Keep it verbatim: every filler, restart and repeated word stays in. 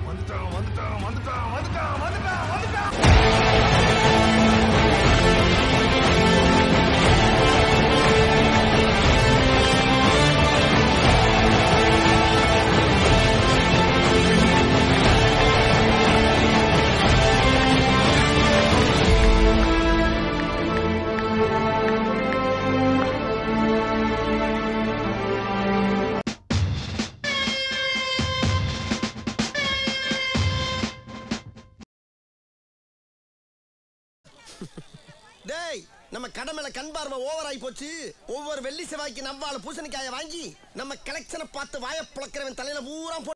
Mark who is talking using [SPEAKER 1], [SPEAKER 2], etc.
[SPEAKER 1] வந்துட்டான் வந்துட்டான் வந்துட்டான் வந்துட்டான் வந்துட்டான் வந்துட்டான்.
[SPEAKER 2] டேய், நம்ம கடமையில கண் பார்வை ஓவர் ஆகி போச்சு. ஒவ்வொரு வெள்ளி செவ்வாய்க்கு நவ்வால பூசணிக்காய வாங்கி நம்ம கலெக்ஷனை பார்த்து வாய புழக்கிறவன் தலையில பூரா